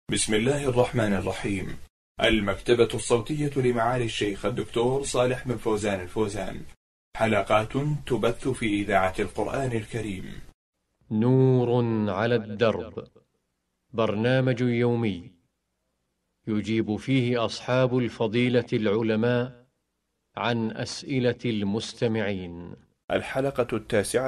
بسم الله الرحمن الرحيم. المكتبة الصوتية لمعالي الشيخ الدكتور صالح بن فوزان الفوزان. حلقات تبث في إذاعة القرآن الكريم. نور على الدرب، برنامج يومي يجيب فيه أصحاب الفضيلة العلماء عن أسئلة المستمعين. الحلقة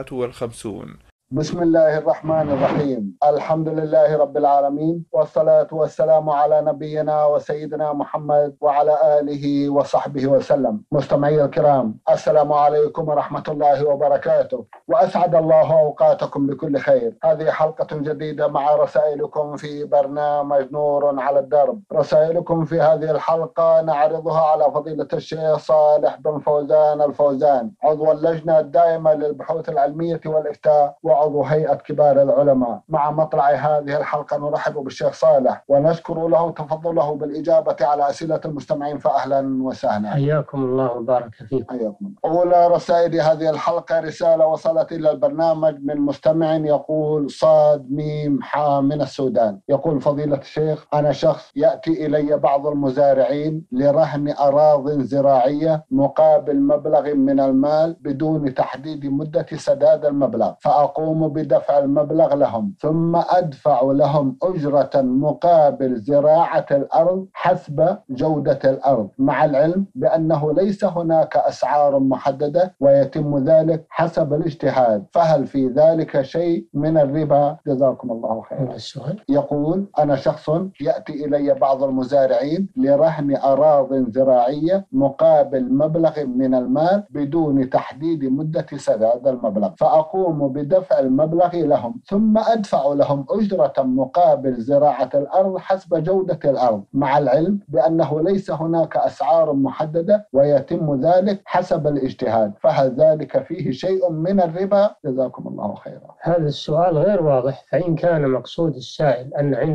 59. بسم الله الرحمن الرحيم. الحمد لله رب العالمين، والصلاة والسلام على نبينا وسيدنا محمد وعلى آله وصحبه وسلم. مستمعي الكرام، السلام عليكم ورحمة الله وبركاته، وأسعد الله أوقاتكم بكل خير. هذه حلقة جديدة مع رسائلكم في برنامج نور على الدرب. رسائلكم في هذه الحلقة نعرضها على فضيلة الشيخ صالح بن فوزان الفوزان، عضو اللجنة الدائمة للبحوث العلمية والإفتاء وعضو هيئة كبار العلماء. مع مطلع هذه الحلقة نرحب بالشيخ صالح ونشكر له تفضله بالإجابة على أسئلة المستمعين، فأهلا وسهلا. حياكم الله وبارك فيكم. حياكم. أولى رسائل هذه الحلقة رسالة وصلت إلى البرنامج من مستمع يقول صاد ميم حا من السودان. يقول فضيلة الشيخ، أنا شخص يأتي إلي بعض المزارعين لرهن أراضٍ زراعية مقابل مبلغ من المال بدون تحديد مدة سداد المبلغ، فأقوم بدفع المبلغ لهم ثم أدفع لهم أجرة مقابل زراعة الأرض حسب جودة الأرض، مع العلم بأنه ليس هناك أسعار محددة ويتم ذلك حسب الاجتهاد، فهل في ذلك شيء من الربا؟ جزاكم الله خيرا. يقول أنا شخص يأتي إلي بعض المزارعين لرهن أراضٍ زراعية مقابل مبلغ من المال بدون تحديد مدة سداد المبلغ، فأقوم بدفع المبلغ لهم ثم أدفع لهم أجرة مقابل زراعة الأرض حسب جودة الأرض، مع العلم بأنه ليس هناك أسعار محددة ويتم ذلك حسب الاجتهاد، فهل ذلك فيه شيء من الربا؟ جزاكم الله خيرا. هذا السؤال غير واضح، فإن كان مقصود السائل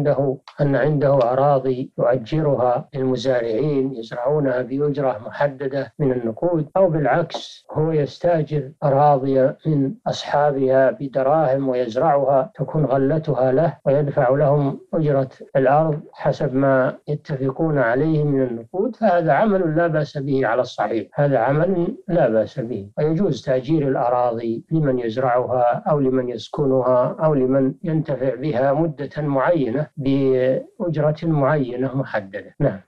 أن عنده أراضي يؤجرها للمزارعين يزرعونها بأجرة محددة من النقود، أو بالعكس هو يستأجر أراضي من أصحابها بدراهم ويزرعها تكون غلتها له ويدفع لهم أجرة الأرض حسب ما يتفقون عليه من النقود، فهذا عمل لا بأس به على الصحيح، هذا عمل لا بأس به، ويجوز تأجير الأراضي لمن يزرعها أو لمن يسكنها أو لمن ينتفع بها مدة معينة بأجرة معينة محددة. نعم.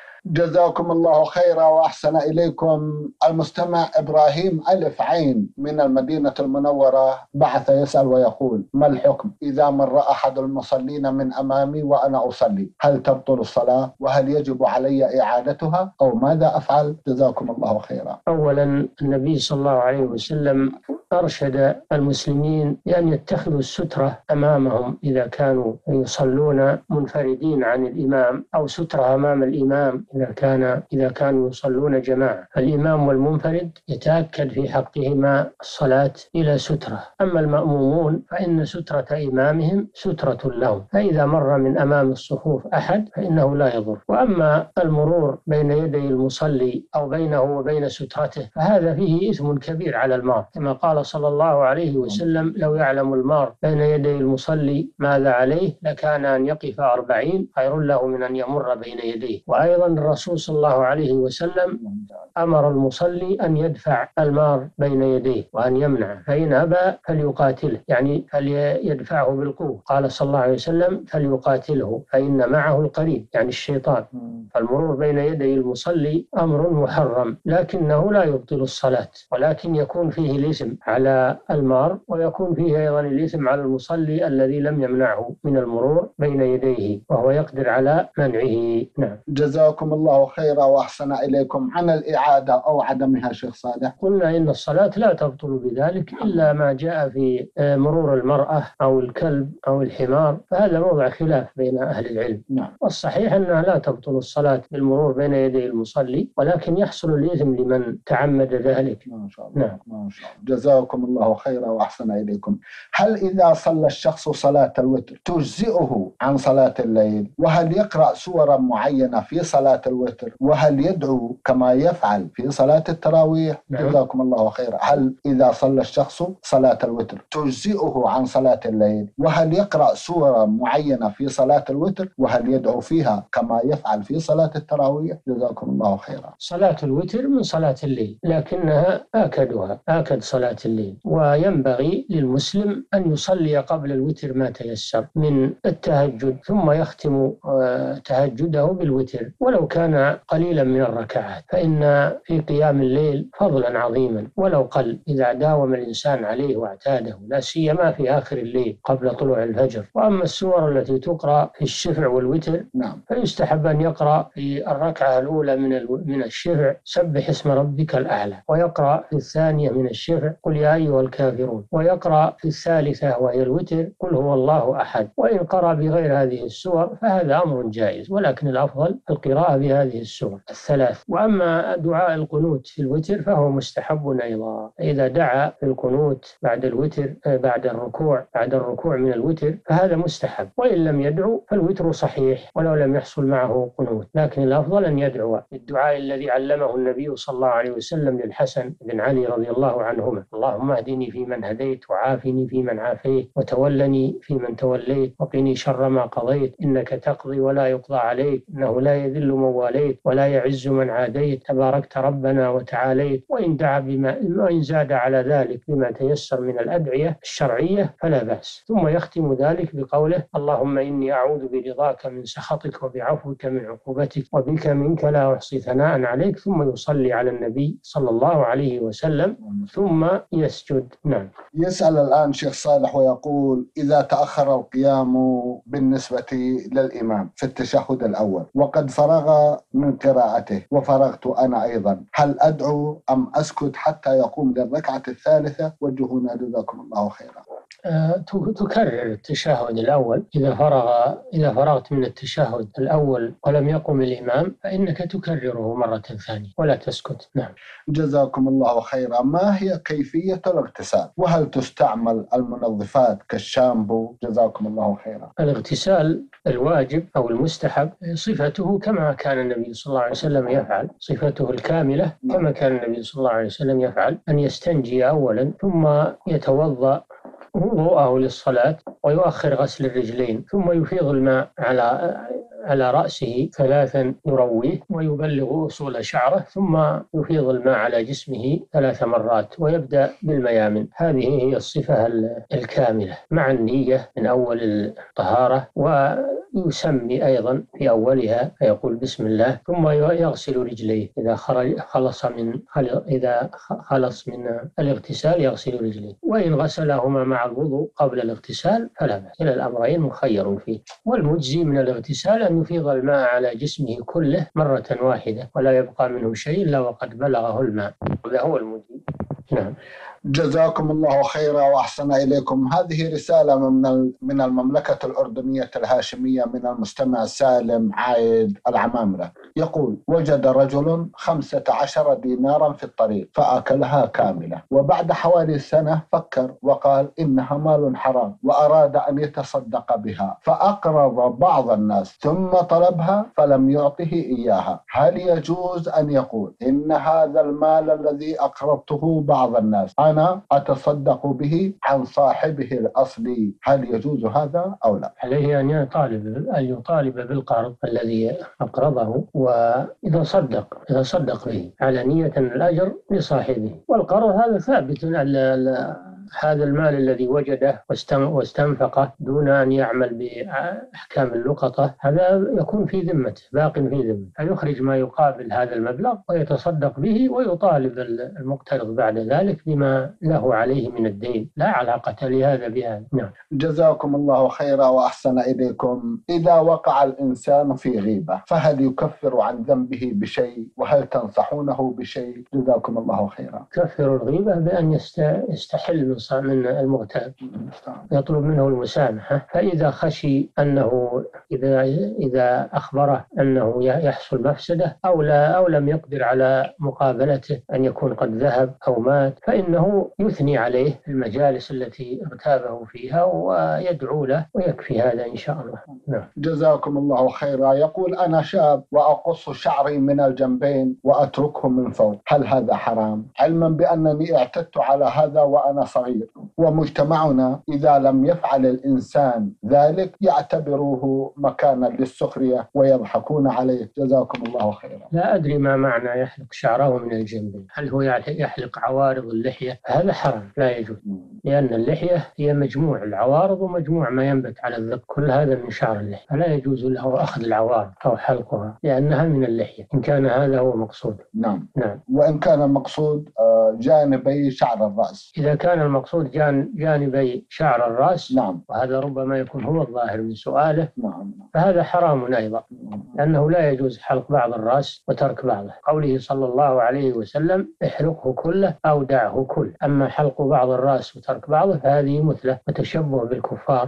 جزاكم الله خيرا وأحسن إليكم. المستمع إبراهيم ألف عين من المدينة المنورة بعث يسأل ويقول: ما الحكم إذا مر أحد المصلين من أمامي وأنا أصلي؟ هل تبطل الصلاة؟ وهل يجب علي إعادتها؟ أو ماذا أفعل؟ جزاكم الله خيرا. أولا، النبي صلى الله عليه وسلم أرشد المسلمين بأن يتخذوا السترة أمامهم إذا كانوا يصلون منفردين عن الإمام، أو سترة أمام الإمام إذا كانوا يصلون جماعة. الإمام والمنفرد يتأكد في حقهما الصلاة إلى سترة، أما المأمومون فإن سترة إمامهم سترة لهم، فإذا مر من أمام الصفوف أحد فإنه لا يضر. وأما المرور بين يدي المصلي أو بينه وبين سترته فهذا فيه إثم كبير على المار، كما قال صلى الله عليه وسلم: لو يعلم المار بين يدي المصلي ماذا عليه لكان أن يقف 40 خير له من أن يمر بين يديه. وأيضا الرسول صلى الله عليه وسلم أمر المصلي أن يدفع المار بين يديه وأن يمنعه، فإن أبى فليقاتله، يعني فليدفعه بالقوة. قال صلى الله عليه وسلم: فليقاتله فإن معه القرين، يعني الشيطان. فالمرور بين يدي المصلي أمر محرم، لكنه لا يبطل الصلاة، ولكن يكون فيه الإثم على المار، ويكون فيه أيضا الإثم على المصلي الذي لم يمنعه من المرور بين يديه وهو يقدر على منعه. نعم. جزاكم الله خيرا وأحسن إليكم. عن الإعادة أو عدمها شيخ صالح، قلنا إن الصلاة لا تبطل بذلك إلا ما جاء في مرور المرأة أو الكلب أو الحمار، فهذا موضع خلاف بين أهل العلم. نعم. والصحيح أنها لا تبطل الصلاة بالمرور بين يدي المصلي، ولكن يحصل الإثم لمن تعمد ذلك. ما شاء الله. نعم. ما شاء الله. جزاكم الله خيرا وأحسن إليكم. هل إذا صلى الشخص صلاة الوتر تجزئه عن صلاة الليل؟ وهل يقرأ سورة معينة في صلاة صلاة الوتر؟ وهل يدعو كما يفعل في صلاة التراويح؟ جزاكم الله خيرا. هل إذا صلى الشخص صلاة الوتر تجزئه عن صلاة الليل؟ وهل يقرأ سورة معينة في صلاة الوتر؟ وهل يدعو فيها كما يفعل في صلاة التراويح؟ جزاكم الله خيرا. صلاة الوتر من صلاة الليل، لكنها آكد صلاة الليل، وينبغي للمسلم أن يصلي قبل الوتر ما تيسر من التهجد، ثم يختم تهجده بالوتر ولو كان قليلا من الركعات، فإن في قيام الليل فضلا عظيما ولو قل إذا داوم الإنسان عليه واعتاده، لا سيما في آخر الليل قبل طلوع الفجر. وأما السور التي تقرأ في الشفع والوتر فيستحب أن يقرأ في الركعة الأولى من الشفع سبح اسم ربك الأعلى، ويقرأ في الثانية من الشفع قل يا أيها الكافرون، ويقرأ في الثالثة وهي الوتر قل هو الله أحد. وإن قرأ بغير هذه السور فهذا أمر جائز، ولكن الأفضل القراءة بهذه السور الثلاث. وأما دعاء القنوت في الوتر فهو مستحب أيضا، إذا دعا في القنوت بعد الوتر بعد الركوع من الوتر فهذا مستحب، وإن لم يدعو فالوتر صحيح ولو لم يحصل معه قنوت، لكن الأفضل أن يدعو الدعاء الذي علمه النبي صلى الله عليه وسلم للحسن بن علي رضي الله عنهما: اللهم اهدني فيمن هديت، وعافني فيمن عافيت، وتولني فيمن توليت، وقني شر ما قضيت، إنك تقضي ولا يقضى عليك، إنه لا يذل من واليت ولا يعز من عاديت، تباركت ربنا وتعاليت. وإن زاد على ذلك بما تيسر من الأدعية الشرعية فلا بأس. ثم يختم ذلك بقوله: اللهم إني أعوذ برضاك من سخطك وبعفوك من عقوبتك وبك منك لا أحصي ثناء عليك، ثم يصلي على النبي صلى الله عليه وسلم ثم يسجد. نعم. يسأل الآن شيخ صالح ويقول: إذا تأخر القيام بالنسبة للإمام في التشهد الأول وقد فرغ من قراءته وفرغت أنا أيضا، هل أدعو أم أسكت حتى يقوم للركعة الثالثة؟ وجهونا جزاكم الله خيرا. تكرر التشهد الأول إذا فرغت من التشهد الأول ولم يقم الإمام فإنك تكرره مرة ثانية ولا تسكت. نعم. جزاكم الله خيرا. ما هي كيفية الاغتسال؟ وهل تستعمل المنظفات كالشامبو؟ جزاكم الله خيرا. الاغتسال الواجب أو المستحب صفته كما كان النبي صلى الله عليه وسلم يفعل، صفته الكاملة كما كان النبي صلى الله عليه وسلم يفعل، أن يستنجي أولا ثم يتوضأ وضوءه للصلاة ويؤخر غسل الرجلين، ثم يفيض الماء على رأسه 3 يرويه ويبلغ أصول شعره، ثم يفيض الماء على جسمه 3 مرات ويبدأ بالميامن. هذه هي الصفة الكاملة مع النية من أول الطهارة، ويسمي أيضا في أولها فيقول بسم الله، ثم يغسل رجليه إذا خلص من الاغتسال يغسل رجليه، وإن غسلهما مع الوضوء قبل الاغتسال فلا بأس، كلا الأمرين مخير فيه. والمجزي من الاغتسال أن يفيض الماء على جسمه كله مرة واحدة ولا يبقى منه شيء إلا وقد بلغه الماء، هذا هو المجزي. نعم. جزاكم الله خيرا وأحسن إليكم. هذه رسالة من المملكة الأردنية الهاشمية من المستمع سالم عايد العمامرة، يقول: وجد رجل 15 دينارا في الطريق فأكلها كاملة، وبعد حوالي سنة فكر وقال إنها مال حرام وأراد أن يتصدق بها، فأقرض بعض الناس ثم طلبها فلم يعطه إياها. هل يجوز أن يقول إن هذا المال الذي أقرضته بعض الناس أنا أتصدق به عن صاحبه الأصلي؟ هل يجوز هذا أو لا؟ عليه أن يطالب بالقرض الذي أقرضه، وإذا صدق به على نية الأجر لصاحبه. والقرض هذا ثابت هذا المال الذي وجده واستنفقه دون أن يعمل بأحكام اللقطة هذا يكون في ذمته، باق في ذمته، فيخرج ما يقابل هذا المبلغ ويتصدق به ويطالب المقترض بعد ذلك بما له عليه من الدين، لا علاقة لهذا بهذا. نعم. جزاكم الله خيرا وأحسن إليكم. إذا وقع الإنسان في غيبة فهل يكفر عن ذنبه بشيء؟ وهل تنصحونه بشيء؟ جزاكم الله خيرا. كفر الغيبة بأن يستحل من من المغتاب، يطلب منه المسامحة. فإذا خشي أنه إذا أخبره أنه يحصل مفسدة أو لم يقدر على مقابلته، أن يكون قد ذهب أو مات، فإنه يثني عليه في المجالس التي اغتابه فيها ويدعو له، ويكفي هذا إن شاء الله. نعم. جزاكم الله خيرا. يقول: أنا شاب وأقص شعري من الجنبين وأتركه من فوق، هل هذا حرام؟ علما بأنني اعتدت على هذا وأنا صغير، ومجتمعنا إذا لم يفعل الإنسان ذلك يعتبروه مكانا للسخرية ويضحكون عليه. جزاكم الله خيرا. لا أدري ما معنى يحلق شعره من الجنبين، هل هو يحلق عوارض اللحية؟ هذا حرام، لا يجوز، لأن اللحية هي مجموع العوارض ومجموع ما ينبت على الذقن، كل هذا من شعر اللحية، فلا يجوز له أخذ العوارض أو حلقها لأنها من اللحية، إن كان هذا هو مقصود. نعم. نعم. وإن كان المقصود جانبي شعر الرأس. إذا كان المقصود جانبي شعر الرأس، نعم، وهذا ربما يكون هو الظاهر من سؤاله، نعم، فهذا حرام أيضا، لأنه لا يجوز حلق بعض الرأس وترك بعضه، قوله صلى الله عليه وسلم: احلقه كله أو دعه كله. أما حلق بعض الرأس وترك بعضه فهذه مثله وتشبه بالكفار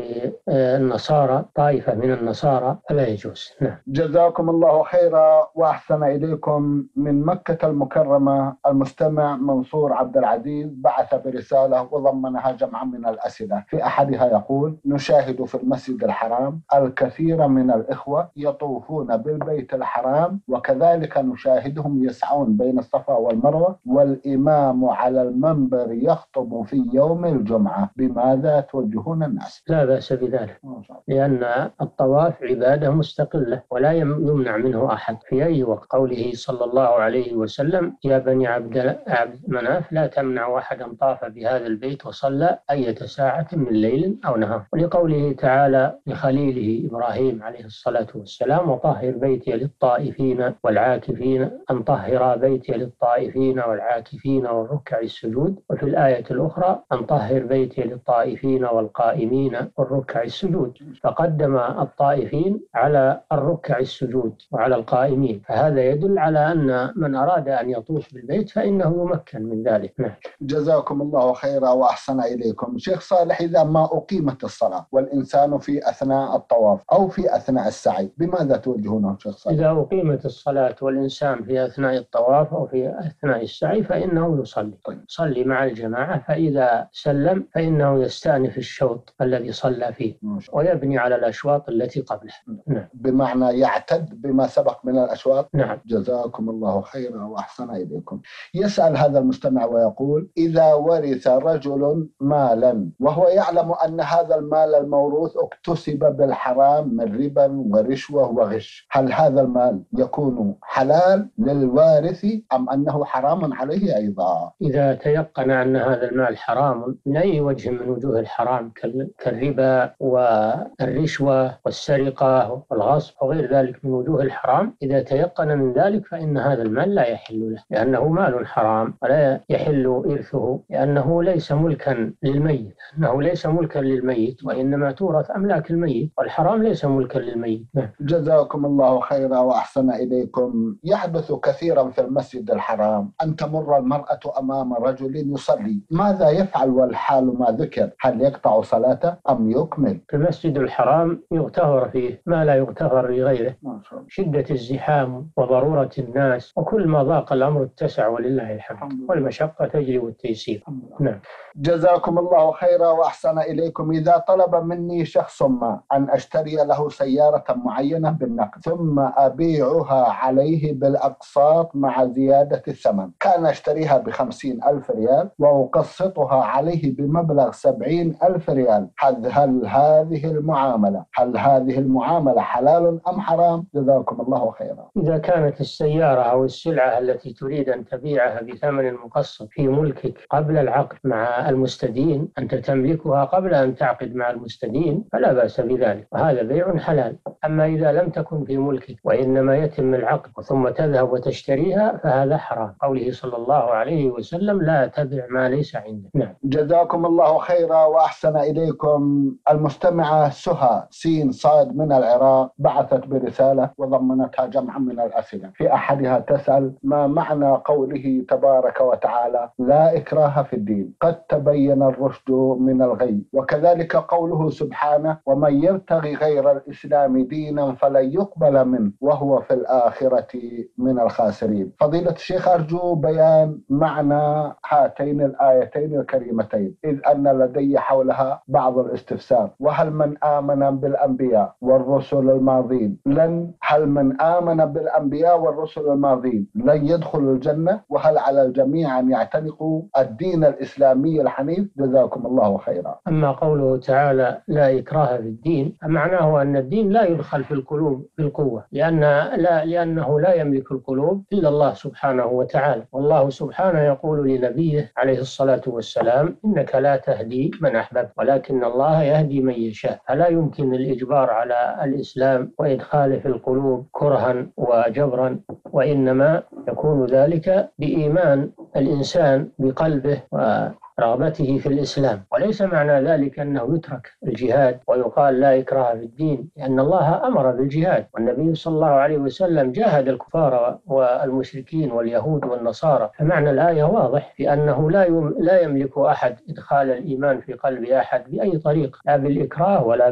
بالنصارى، طائفة من النصارى، فلا يجوز. نعم. جزاكم الله خيرا وأحسن إليكم. من مكة المكرمة المستمع منصور عبد العزيز بعث برسالة وضمنها جمعا من الأسئلة. في أحدها يقول: نشاهد في المسجد الحرام الكثير من الإخوة يطوفون بالبيت الحرام، وكذلك نشاهدهم يسعون بين الصفا والمروة، والإمام على المنبر يخطب في يوم الجمعة، بماذا توجهون الناس؟ لا بأس بذلك، لأن الطواف عبادة مستقلة ولا يمنع منه أحد في أي وقت، قوله صلى الله عليه وسلم: يا بني عبد مناف لا تمنعوا أحدا طاف بهذا البيت وصلى أية ساعة من ليل أو نهار، ولقوله تعالى لخليله إبراهيم عليه الصلاة والسلام: وطهر بيتي للطائفين والعاكفين، أن طهر بيتي للطائفين والعاكفين والركع السجود. وفي الآية الأخرى: أن طهر بيتي للطائفين والقائمين والركع السجود، فقدم الطائفين على الركع السجود وعلى القائمين، فهذا يدل على أن من أراد أن يطوف بالبيت فإنه يمكن من ذلك. نعم. جزاكم الله خيرا وأحسن إليكم. شيخ صالح، إذا ما أقيمت الصلاة والإنسان في أثناء الطواف أو في أثناء السعي، بماذا توجهونه شيخ صالح؟ إذا أقيمت الصلاة والإنسان في أثناء الطواف أو في أثناء السعي فإنه يصلي. يصلي مع الجماعة، فإذا سلم فإنه يستأنف الشوط الذي صلى فيه ويبني على الأشواط التي قبله. نعم. بمعنى يعتد بما سبق من الأشواط. نعم. جزاكم الله خيرا وأحسن إليكم. يسأل هذا المستمع ويقول: إذا ورث رجل مالا وهو يعلم أن هذا المال الموروث اكتسب بالحرام من ربا ورشوة وغش، هل هذا المال يكون حلال للوارث أم أنه حرام عليه أيضا؟ إذا تيقن أن هذا المال حرام من أي وجه من وجوه الحرام كالربا والرشوة والسرقة والغصب وغير ذلك من وجوه الحرام، إذا تيقن من ذلك فإن هذا المال لا يحل له، لأنه مال حرام ولا يحل إرثه، لأنه ليس ملكا للميت، أنه ليس ملكا للميت وإنما تورث أملاك الميت، والحرام ليس ملكا للميت. جزاكم الله خيرا وأحسن إليكم. يحدث كثيرا في المسجد الحرام أن تمر المرأة أمام رجل يصلي، ماذا يفعل والحال ما ذكر؟ هل يقطع صلاته أم يكمل؟ في المسجد الحرام يغتفر فيه ما لا يغتفر لغيره، شدة الزحام وضرورة الناس، وكل ما ضاق الأمر اتسع ولله الحمد، والمشقة تجلب التيسير. نعم. جزاكم الله خيرا وأحسن إليكم. إذا طلب مني شخص ما أن أشتري له سيارة معينة بالنقد ثم أبيعها عليه بالأقساط مع زيادة الثمن، كان أشتريها ب50,000 ريال وأقسطها عليه بمبلغ 70,000 ريال، هل هذه المعاملة حلال أم حرام؟ جزاكم الله خيرا. إذا كانت السيارة أو السلعة التي تريد أن تبيعها بثمن مقسط في ملكك قبل العقد مع المستدين، أنت تملكها قبل أن تعقد مع المستدين، فلا بأس بذلك، وهذا بيع حلال. أما إذا لم تكن في ملكك وإنما يتم العقد ثم تذهب وتشتريها فهذا حرام. قوله صلى الله عليه وسلم لا تبع ما ليس عندك. نعم. جزاكم الله خيرا وأحسن إليكم. المستمعة سهى سين صاد من العراق بعثت برسالة وضمنتها جمعا من الأسئلة. في أحدها تسأل: ما معنى قوله تبارك وتعالى لا إكراه في الدين، قد تبين الرشد من الغي، وكذلك قوله سبحانه: ومن يبتغي غير الإسلام دينا فلن يقبل منه وهو في الآخرة من الخاسرين. فضيلة الشيخ، أرجو بيان معنى هاتين الآيتين الكريمتين، إذ أن لدي حولها بعض الاستفسار. وهل من آمن بالأنبياء والرسل الماضين لن يدخل الجنة؟ وهل على الجميع أن يعتنقوا الدين الإسلامي الحنيف؟ جزاكم الله خيرا. أما قوله تعالى لا إكراه في الدين، معناه أن الدين لا يدخل في القلوب بالقوة، لأنه لا يملك القلوب إلا الله سبحانه وتعالى. والله سبحانه يقول لنبيه عليه الصلاة والسلام: إنك لا تهدي من أحببت ولكن الله يهدي من يشاء. فلا يمكن الإجبار على الإسلام وإدخاله في القلوب كرها وجبرا، وإنما يكون ذلك بإيمان الإنسان بقلبه ورغبته في الإسلام. وليس معنى ذلك أنه يترك الجهاد ويقال لا إكراه في الدين، لأن الله أمر بالجهاد، والنبي صلى الله عليه وسلم جاهد الكفار والمشركين واليهود والنصارى. فمعنى الآية واضح في أنه لا يملك أحد إدخال الإيمان في قلب أحد بأي طريق، لا بالإكراه ولا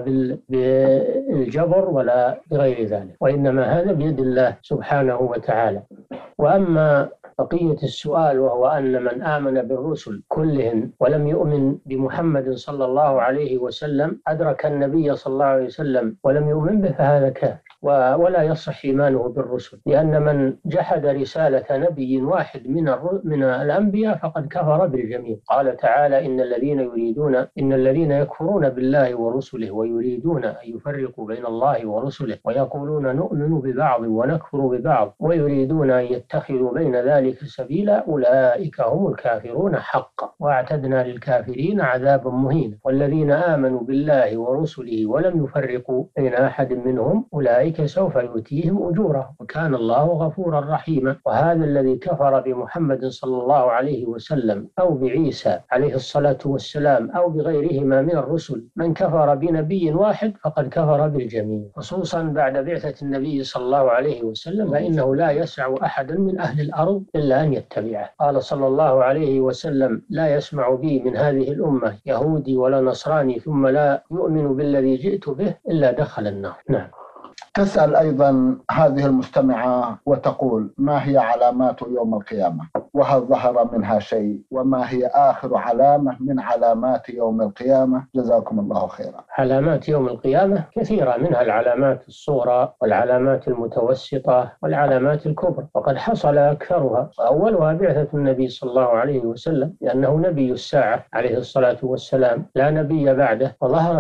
بالجبر ولا بغير ذلك، وإنما هذا بيد الله سبحانه وتعالى. وأما بقية السؤال، وهو أن من آمن بالرسل كلهم ولم يؤمن بمحمد صلى الله عليه وسلم أدرك النبي صلى الله عليه وسلم ولم يؤمن به، فهذا كافر ولا يصح إيمانه بالرسل، لأن من جحد رسالة نبي واحد من الأنبياء فقد كفر بالجميع. قال تعالى: إن الذين يكفرون بالله ورسله ويريدون أن يفرقوا بين الله ورسله ويقولون نؤمن ببعض ونكفر ببعض ويريدون أن يتخذوا بين ذلك سبيلا أولئك هم الكافرون حقا وأعتدنا للكافرين عذابا مهينا. والذين آمنوا بالله ورسله ولم يفرقوا بين أحد منهم أولئك سوف يؤتيهم أجورهم وكان الله غفورا رحيما. وهذا الذي كفر بمحمد صلى الله عليه وسلم أو بعيسى عليه الصلاة والسلام أو بغيرهما من الرسل، من كفر بنبي واحد فقد كفر بالجميع، خصوصا بعد بعثة النبي صلى الله عليه وسلم، فإنه لا يسع أحدا من أهل الأرض إلا أن يتبعه. قال صلى الله عليه وسلم: لا يسمع بي من هذه الأمة يهودي ولا نصراني ثم لا يؤمن بالذي جئت به إلا دخل النار. نعم. تسأل أيضا هذه المستمعة وتقول: ما هي علامات يوم القيامة؟ وهل ظهر منها شيء؟ وما هي آخر علامة من علامات يوم القيامة؟ جزاكم الله خيرا. علامات يوم القيامة كثيرة، منها العلامات الصغرى والعلامات المتوسطة والعلامات الكبرى، وقد حصل أكثرها، وأولها بعثة النبي صلى الله عليه وسلم، لأنه نبي الساعة عليه الصلاة والسلام، لا نبي بعده،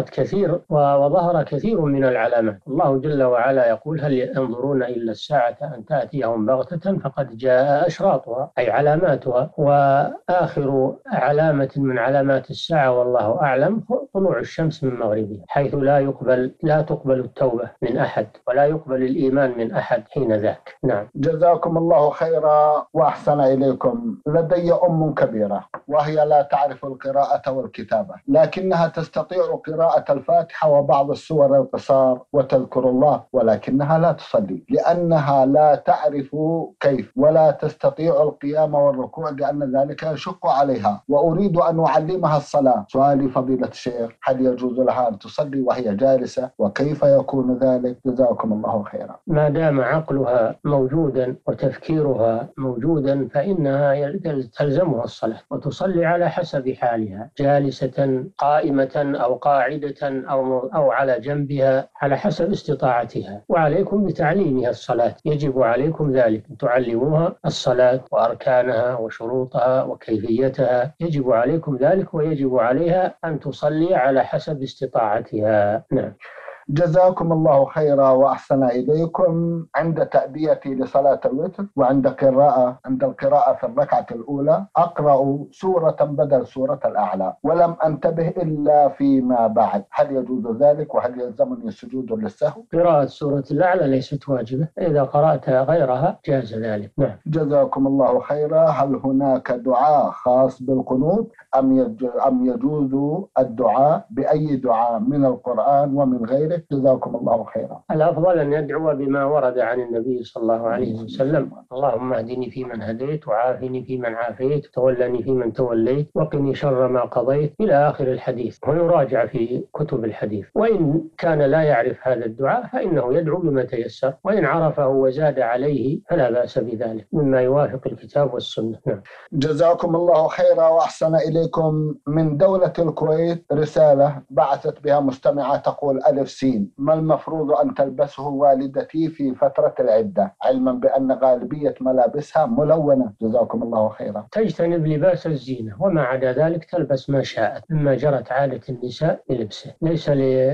وظهر كثير من العلامات. الله جل وعلا يقول: هل ينظرون إلا الساعة أن تأتيهم بغتة فقد جاء أشراطها، أي علاماتها. وآخر علامة من علامات الساعة والله أعلم طلوع الشمس من مغربها، حيث لا تقبل التوبة من أحد ولا يقبل الإيمان من أحد حين ذاك. نعم. جزاكم الله خيرا وأحسن إليكم. لدي أم كبيرة وهي لا تعرف القراءة والكتابة، لكنها تستطيع قراءة الفاتحة وبعض السور القصار وتذكر الله، ولكنها لا تصلي لأنها لا تعرف كيف ولا تستطيع القيام والركوع، لأن ذلك يشق عليها، وأريد أن أعلمها الصلاة. سؤالي فضيلة الشيخ: هل يجوز لها أن تصلي وهي جالسة؟ وكيف يكون ذلك؟ جزاكم الله خيرا. ما دام عقلها موجودا وتفكيرها موجودا فإنها تلزمها الصلاة، وتصلي على حسب حالها، جالسة قائمة أو قاعدة أو على جنبها، على حسب استطاعتها. وعليكم بتعليمها الصلاة، يجب عليكم ذلك، أن تعلموها الصلاة وأركانها وشروطها وكيفيتها، يجب عليكم ذلك، ويجب عليها أن تصلي على حسب استطاعتها. نعم. جزاكم الله خيرا وأحسن إليكم. عند تأديتي لصلاة الوتر وعند القراءة في الركعة الأولى أقرأ سورة بدل سورة الأعلى ولم أنتبه إلا فيما بعد، هل يجوز ذلك وهل يلزمني السجود للسهو؟ قراءة سورة الأعلى ليست واجبة، إذا قرأت غيرها جاز ذلك. نعم. جزاكم الله خيرا. هل هناك دعاء خاص بالقنوت أم يجوز الدعاء بأي دعاء من القرآن ومن غيره؟ جزاكم الله خيرا. الأفضل أن يدعو بما ورد عن النبي صلى الله عليه وسلم: اللهم اهدني فيمن هديت، وعافني فيمن عافيت، تولني فيمن توليت، وقني شر ما قضيت، إلى آخر الحديث، ويراجع في كتب الحديث. وإن كان لا يعرف هذا الدعاء فإنه يدعو بما تيسر، وإن عرفه وزاد عليه فلا بأس بذلك مما يوافق الكتاب والسنة. نعم. جزاكم الله خيرا وأحسن إليكم. من دولة الكويت رسالة بعثت بها مستمعة تقول: ألف سين، ما المفروض أن تلبسه والدتي في فترة العدة، علما بأن غالبية ملابسها ملونة؟ جزاكم الله خيرا. تجتنب لباس الزينة، وما عدا ذلك تلبس ما شاءت مما جرت عادة النساء بلبسه. ليس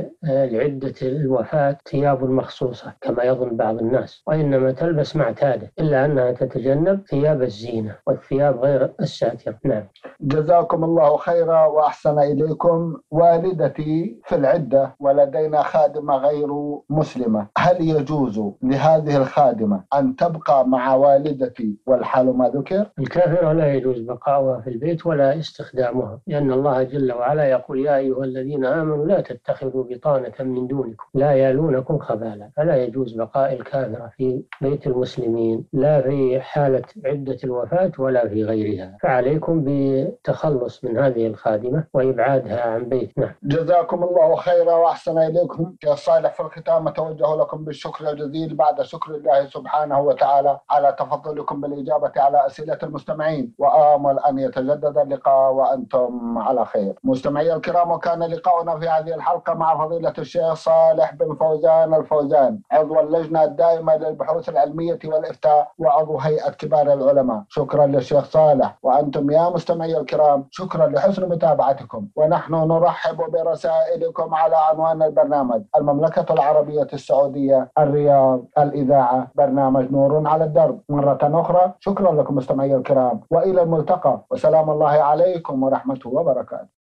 لعدة الوفاة ثياب مخصوصة كما يظن بعض الناس، وإنما تلبس ما اعتاده، إلا أنها تتجنب ثياب الزينة والثياب غير الساترة. نعم. جزاكم الله خيرا وأحسن إليكم. والدتي في العدة ولدينا خادمة غير مسلمة، هل يجوز لهذه الخادمة أن تبقى مع والدتي والحال ما ذكر؟ الكافرة لا يجوز بقاؤها في البيت ولا استخدامها، لأن الله جل وعلا يقول: يا أيها الذين آمنوا لا تتخذوا بطانة من دونكم لا يالونكم خبالا. فلا يجوز بقاء الكافرة في بيت المسلمين، لا في حالة عدة الوفاة ولا في غيرها، فعليكم بالتخلص من هذه الخادمة وإبعادها عن بيتنا. جزاكم الله خيرا وأحسن إليكم. يا صالح، في الختام أتوجه لكم بالشكر الجزيل بعد شكر الله سبحانه وتعالى على تفضلكم بالإجابة على أسئلة المستمعين، وآمل أن يتجدد اللقاء وأنتم على خير. مستمعي الكرام، وكان لقاؤنا في هذه الحلقة مع فضيلة الشيخ صالح بن فوزان الفوزان، عضو اللجنة الدائمة للبحوث العلمية والإفتاء وعضو هيئة كبار العلماء. شكرا للشيخ صالح. وأنتم يا مستمعي الكرام شكرا لحسن متابعتكم، ونحن نرحب برسائلكم على عنوان البرنامج: المملكة العربية السعودية، الرياض، الإذاعة، برنامج نور على الدرب. مرة أخرى شكرا لكم مستمعي الكرام، وإلى الملتقى، وسلام الله عليكم ورحمته وبركاته.